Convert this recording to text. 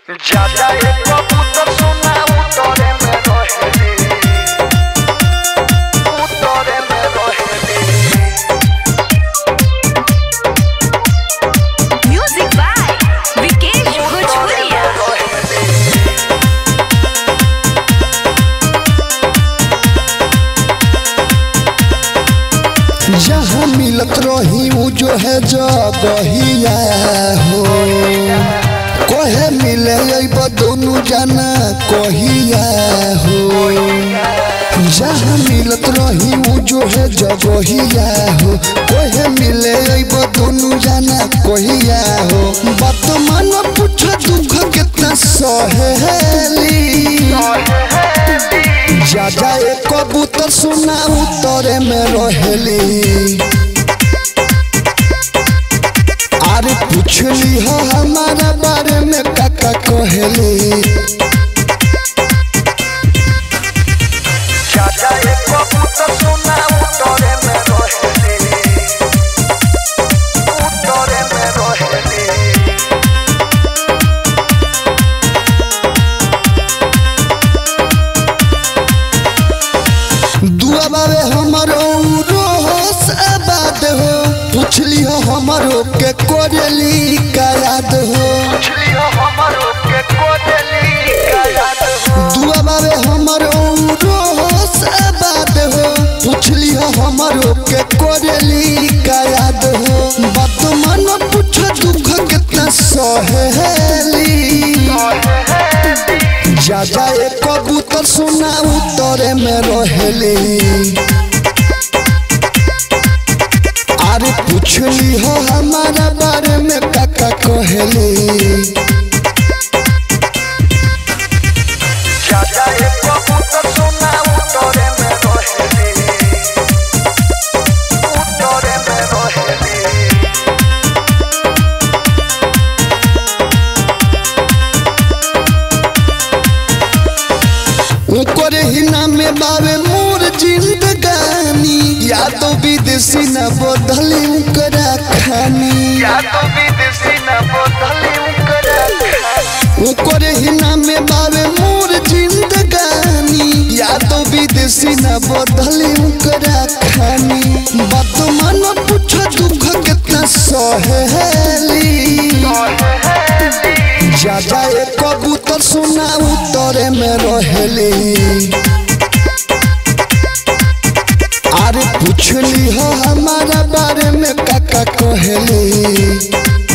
ज्यादा एक कबूतर सुना उतरे में रहेली, उतरे में रहेली। म्यूजिक बाय विकेश भोजपुरिया। जहाँ मिलत रही वो जो है जगहिया हो, कहे मिले दोनों जाना कहिया हो। जहाँ मिलत रही वो जो है जगहिया हो, कहे मिले दोनों जाना कहिया हो। बात मन पूछ दुख कितना सहेली, ज्यादा एक कबूतर सुना उतरे में रहेली। अरे पूछली हो हमारा बारे में काका कहली। ज्यादा एक कबूतर सुना उतरे में रहेली, उतरे में रहेली। दुआ बाबे हमारो रोस आबाद हो, पूछली हो हमारो के कोरेली का याद हो। पूछली हो हमारो के कोरेली का याद हो। दुआ बाबे हमारो रोस आबाद हो, पूछली हो हमारो के कोरेली का याद हो। बात मन पूछ दुख कितना सहेली, ज्यादा एक कबूतर सुना उतरे में रहेली। अरे पूछली हो हमारा बारे में काका कहली। ज्यादा एक कबूतर सुना उतरे में रहेली, उतरे में रहेली। ऊपर ही नाम में बाबे मोर जिंदगानी, या तो विदेशी न बदली उकरा खानी। या तो विदेशी न बदली उकरा खानी। ऊपर ही नाम में बाबे मोर जिंदगानी, या तो विदेशी न बदली उकरा खानी। बात मन पूछ दुख कितना सहेली, ज्यादा एक कबूतर सुना उतरे में रहेली। अरे पूछली हो हमारा बारे में काका कहली।